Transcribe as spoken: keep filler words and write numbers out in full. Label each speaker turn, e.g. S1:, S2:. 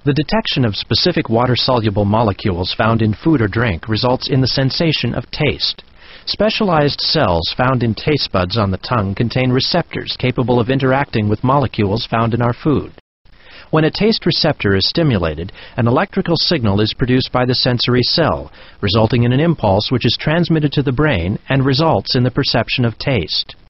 S1: The detection of specific water-soluble molecules found in food or drink results in the sensation of taste. Specialized cells found in taste buds on the tongue contain receptors capable of interacting with molecules found in our food. When a taste receptor is stimulated, an electrical signal is produced by the sensory cell, resulting in an impulse which is transmitted to the brain and results in the perception of taste.